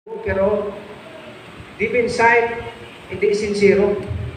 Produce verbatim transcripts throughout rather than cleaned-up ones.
Pero deep inside, hindi sincere.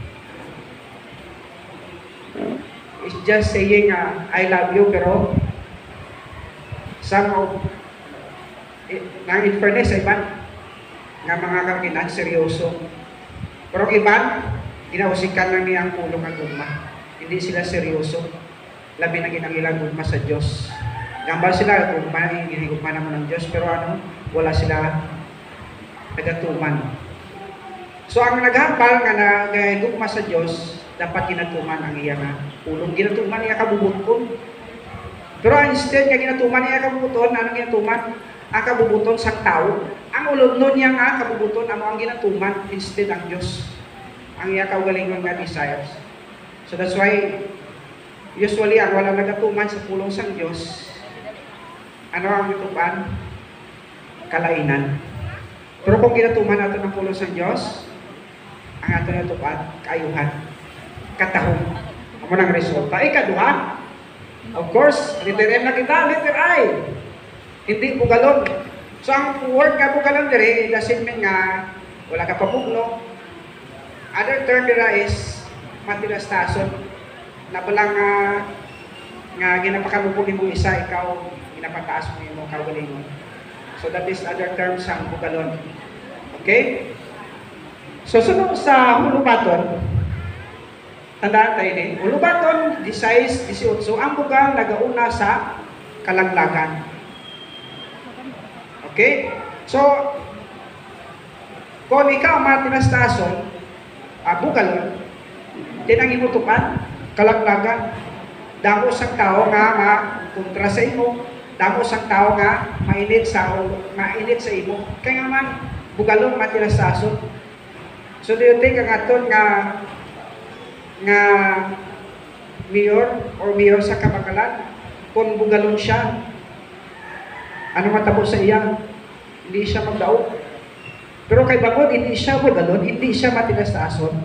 It's just saying, uh, I love you, pero somehow, eh, na in fairness sa iban, nga mga kakinan, seryoso. Pero iban, ginausikan lang niya ang pulong ng gugma. Hindi sila seryoso. Labi na ginang ilang gugma sa Diyos. Gambal sila, gugma, ginigugma naman ng Diyos, pero ano, wala sila nagatuman. So ang naghambal nga na gugma sa Diyos, dapat ginatuman ang iya nga pulong. Ginatuman niya kabubuton. Pero instead nga ginatuman niya kabubuton, ano ginatuman? Ang kabubuton sa tao. Ang ulod nun niya nga kabubuton, ano ang ginatuman? Instead ang Diyos. Ang iya kaugalingon nga desires. So that's why, usually ang wala nagatuman sa pulong sang Diyos, ano ang itupan? Kalainan. Pero kung ginatuman natin ang pulong sa Diyos, ang ato na tupad, kaayuhan, katahong. Amo nang resulta. Ikaduha, of course, letter M na kita, letter I. Hindi bugalon. So ang word ka bugalon dire, doesn't mean nga wala ka pabugno. Other term dira is matilastason. Na palang nga, nga ginapakamubugin mo isa, ikaw ginapataas mo yung kaugalingon. So that is other terms ang bugalon. Okay? So sunod sa hulubaton, tandaan tayo din. Hulubaton, size eighteen. Ang bugal nagauna sa kalaglagan. Okay? So, kung ikaw matinastason, uh, bugalon, din ang imutupan, kalaglagan. Damo sa tao nga ma-kontra sa imo. Damo sa tao nga mainit sa mainit sa imo. Kaya nga man, bugalon matinastason. So, do you think ang aton nga nga mayor or mayor sa Kabakalan, kung bugalon siya, ano matabo sa iyang? Hindi siya magdaog. Pero kay Bangod, hindi siya bugalon, hindi siya matinastason.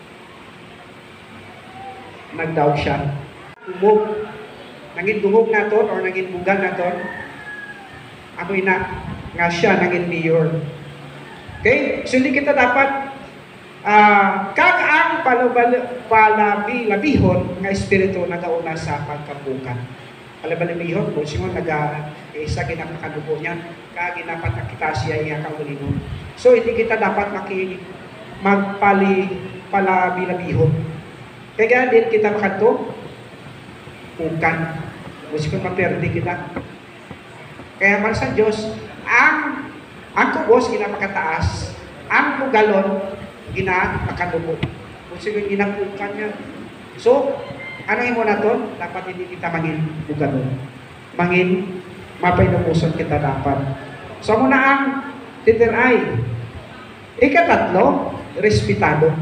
Nagdaog siya. Dumog. Naging dumog naton or naging bugal naton, amoy na nga siya naging mayor. Okay? So, hindi kita dapat Uh, kakaang palabi-labihon nga espiritu nagauna sa pagkabukan. Palabi-labihon, kung sino nag-isa ginapakadugo niya, kaginapat na kita siya iya kaulinon. So, hindi kita dapat maki magpali-palabi-labihon. Kaya din kita makato, bukan. Kung sino maperdi kita. Kaya man sa Diyos, ang ang kubos ginapakataas, ang bugalon, ginapakadugo. Kung sige ginapukan niya. So, ano yung muna to? Dapat hindi kita mangin bugalon. Mangin, mapainupuson kita dapat. So, muna ang letter I. Ikatatlo, respetado.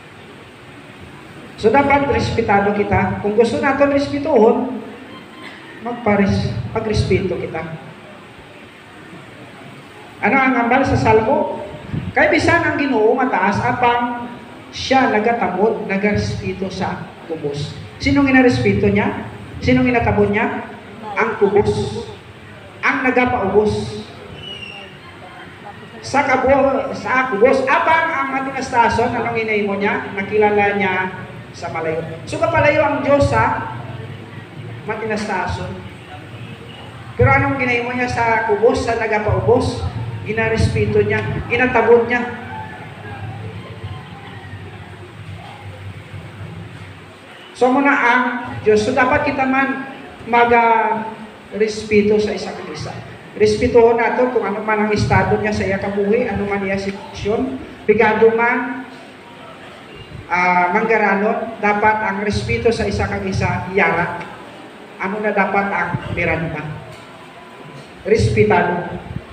So, dapat respetado kita. Kung gusto natin respetuhon, magpares, pagrespeto kita. Ano ang ambal sa Salmo? Kaya bisan ang Ginoo mataas apang siya nagatamod, nagarespeto sa kubos. Sinong inarespeto niya? Sinong inatabon niya? Ang kubos. Ang nagapaubos. Sa kabo, sa kubos, apang ang matinastason, anong inaimo niya? Nakilala niya sa malayo. So kapalayo ang Diyos sa matinastason. Pero anong ginaimo niya sa kubos, sa nagapaubos? Ginarespeto niya, ginatabon niya. So muna ang Diyos. So dapat kita man mag-respeto sa isang isa. Respetuhon nato kung ano man ang estado niya sa iya kabuhi, ano man iya sitwasyon, bigado man, uh, manggaranon, dapat ang respeto sa isa kang isa, yara. Ano na dapat ang miranda? Respetado.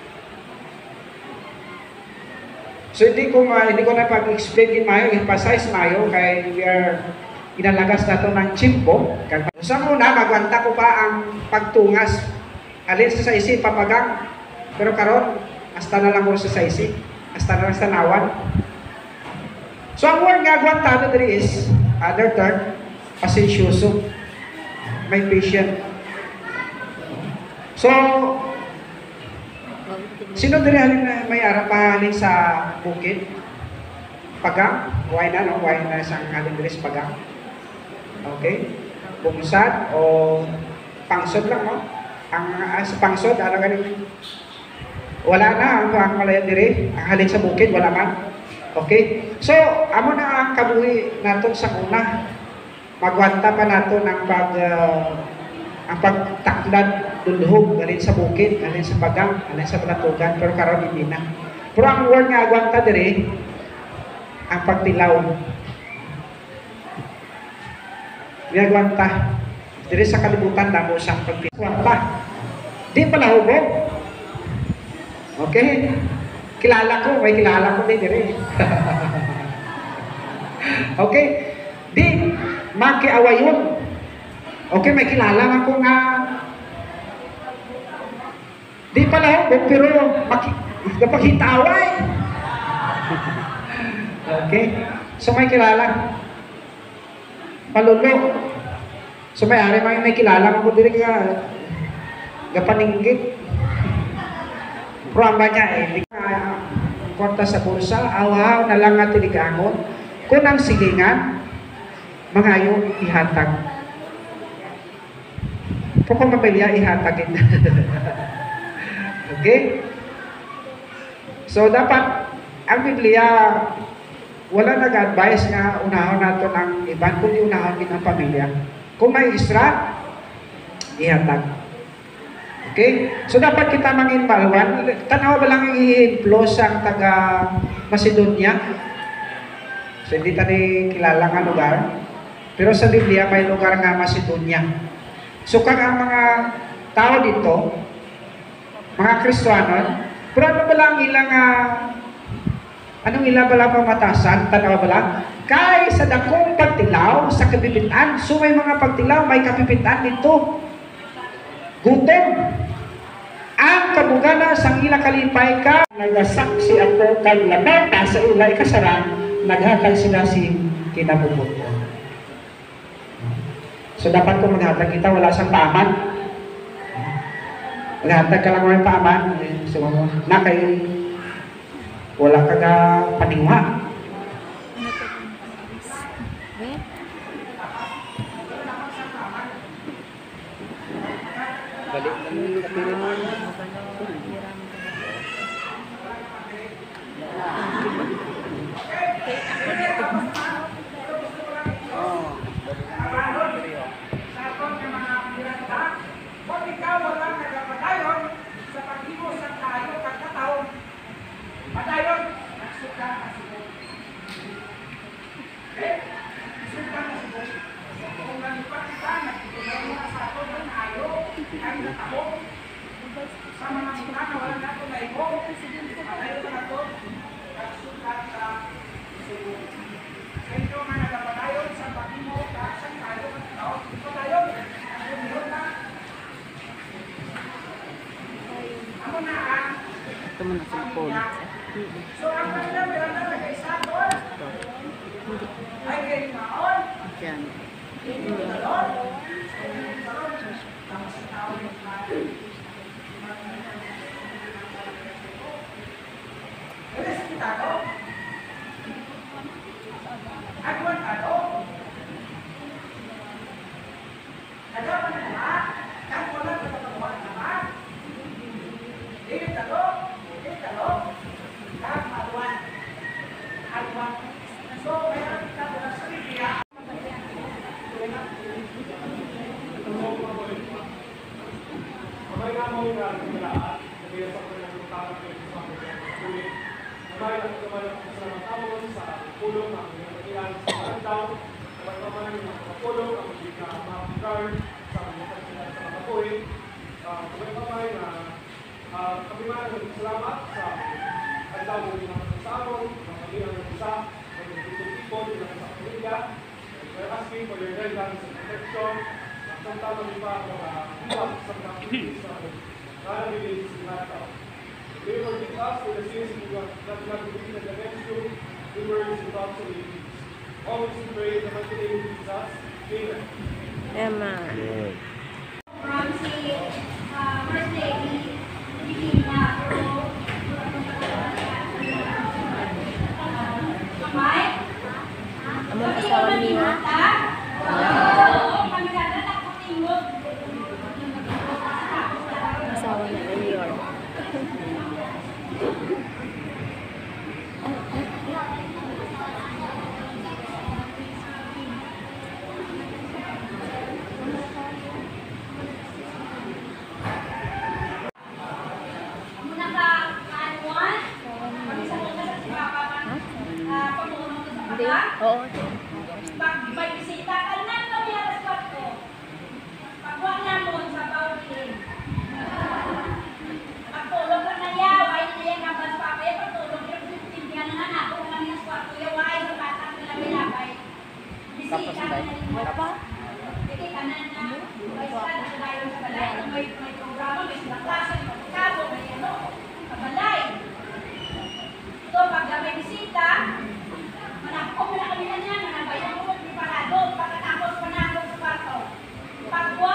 So hindi ko uh, hindi ko na pag-explain mayo, emphasize mayo kay we are inalagas nato ng chimpo. Sa muna magwanta ko pa ang pagtungas. Alin sa saisi papagang. Pero karon hasta na lang mo sa saisi, hasta na lang sa nawan. So ang word nga gwantado diri is other term, pasensyoso. May patient. So Sino diri halin na may ara pa halin sa bukid? Pagang? Why na, no? Why na sa halin diri sa Pagang? Okay? Bungsad o pangsod lang, no? Ang uh, sa pangsod, ano ganin? Wala na ang, ang malaya diri, ang halin sa bukid, wala man. Okay? So, amo na ang kabuhi naton sa una. Magwanta pa nato ng pag uh, ang pagtaklad dulhog alin sa bukid, alin sa Pagang, alin sa Balatugan, pero karon hindi na. Pero ang word nga agwanta diri ang pagtilaw. Agwanta diri sa kalibutan damo sa pagtilaw. Di pala hubog. Okay? Kilala ko, may kilala ko din diri. Okay? Di makiawayon. Okay, may kilala ako nga di pala hubog, pero napagkitaway. Okay? So may kilala. Palulo. So may ari may, may kilala ko diri nga gapaninggit. Pero ang niya eh, di ka kwarta sa bulsa, awaw na lang nga tiligangon. Kung ang silingan, mangayo ihatag. Kung kung mapilya, ihatagin. Okay? So, dapat, ang Biblia, wala nag-advise nga unahon nato ng iban, kundi unahon din ang pamilya. Kung may isra, ihatag. Okay? So, dapat kita mangin malwan. Tanaw ba lang i-influence ang taga Macedonia? So, hindi tayo kilala nga lugar. Pero sa Biblia, may lugar nga Macedonia. So, kung ang mga tao dito, mga Kristiyano, pero ano ba lang ilang, uh, anong ilang ba lang pamatasan, tanaw ba lang? Kay sa dakong pagtilaw, sa kapipitan, so may mga pagtilaw, may kapipitan dito. Gutom. Ang kabugana sang ila kalipay ka, nagasaksi ako kag labata sa ila ikasaran, naghatag sila si kinabubuto. So dapat kung maghatag kita, wala sang paaman. Maghatag ka lang may paaman. So na kay wala ka ga paningwa. Balik lang ito mo na sa phone. So, ang kanila meron na nag-isator. Ay, kayo maon. Diyan. For your guidance and protection, samtama niyo pa ang mga iwag sa mga pilis na nalabilis si Nataw. They forgive us for the sins we have that we have committed against you, in words and thoughts and deeds. Always we pray in the mighty name of Jesus. Amen. Amen. From si uh, First Lady Regina Pro ate. Oo, ate. Pag may bisita ka na kami alas kwatro. Pagwa na mo sa bawin. Pagtulog ka na yaw, ay niya nga bas pa kaya pagtulog yung tindihan na na ako kami alas kwatro. Yaw ay sa bata na bilabay. Bisita ka na rin mo pa. Sige ka na na. May sa tayo sa balay. May may programa, may sa klase, may pagkabo, may ano, kabalay. So pag may bisita, manakop na kami na niya, manabayan ko kung parado, pagkatapos panakop sa kwarto. Pagwa,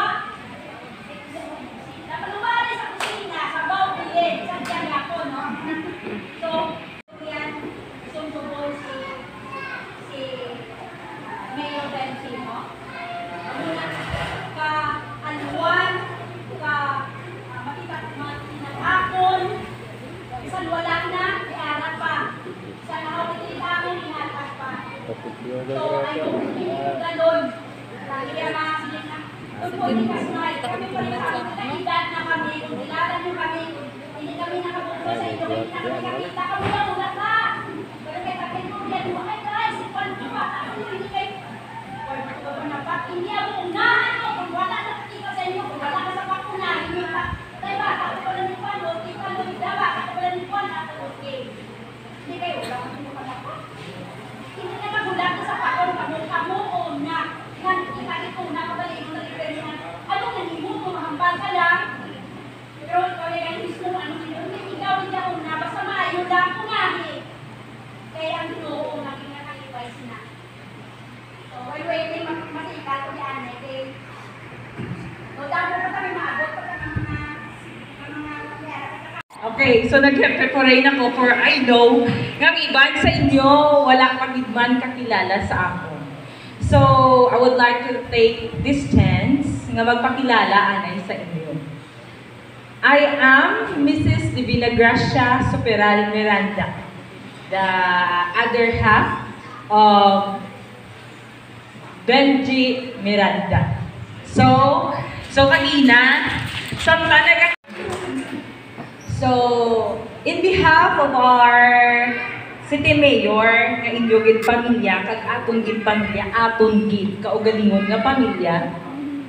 napalumali sa kusina, sa bawin, sa dyan ako, no? So, yan, sumubol si, si Mayor Bensi, no? Ka, aluan, ka, uh, makita, makinag-akon, isang wala na, iarap pa. Sa nakapitita mo, inalpas pa. So, ay kung galon. Kaya mga sige na. Kung po di kasi na, kami pa rin sa edad na kami, kung iladan nyo kami, hindi kami nakabuto sa inyo, hindi na kami nakita kami lang, ulat na. Pero kaya kapit mo, yan mo, ay guys, si Juan ko ba, ako hindi kayo. Hindi ako unahan mo, kung wala nakakita sa inyo, kung wala ka sa bakuna, hindi ka. Tayo ba, ako pala ni Juan, o, kita mo, dawa, ako pala ni Juan, ako, okay. Hindi kayo, wala ko nyo pala ko. Hindi na magulat na sa pakon, kamu o na, yan, ikakit ko na, kabalik mo na rin na, ano na, hindi mo, kumahambal ka lang. Pero, ikaw yung mismo, ano, hindi, ikaw, hindi ako na, basta maayo lang ko nga, eh. Kaya ang ginoo, naging nakakibay sina. So, wait, wait, wait, masikat ko yan, eh, kay, so, dapat pa kami maabot pa ng mga, ng mga, Okay, so nag-prepare ako for I know nga iban sa inyo wala pa gid man kakilala sa ako. So, I would like to take this chance nga magpakilala anay sa inyo. I am Missus Divina Gracia Superal Miranda, the other half of Benji Miranda. So, so kanina, samtang nag So, in behalf of our City Mayor, nga inyo gid pamilya, kag aton gid pamilya, aton gid kaugalingon nga pamilya.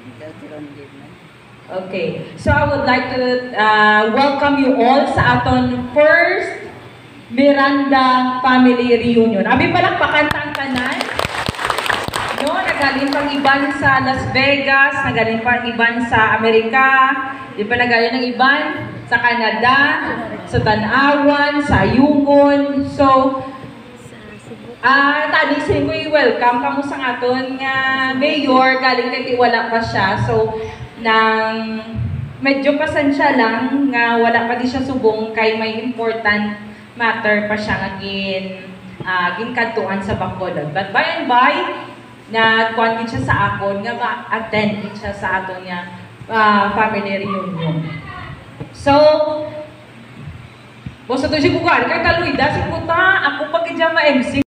Okay, so I would like to uh, welcome you all sa aton first Miranda Family Reunion. Abi palakpakan ta ang tanan. No, nagaling pang iban sa Las Vegas, nagaling pang iban sa Amerika, di pa nagaling ng iban sa Canada, sa Tanawan, sa Yungon. So, ah, uh, tadi sa ko i-welcome kamo sa aton nga mayor, galing kay wala pa siya. So, nang medyo pasensya lang nga wala pa di siya subong kay may important matter pa siya nga gin uh, ginkantuan sa Bacolod. But by and by, nagkuhan din siya sa akon nga ma-attend din siya sa aton nga uh, family reunion. So, bosa to siya kukuhan, kay Kaluida, si Puta, ako pag-idya ma-M C.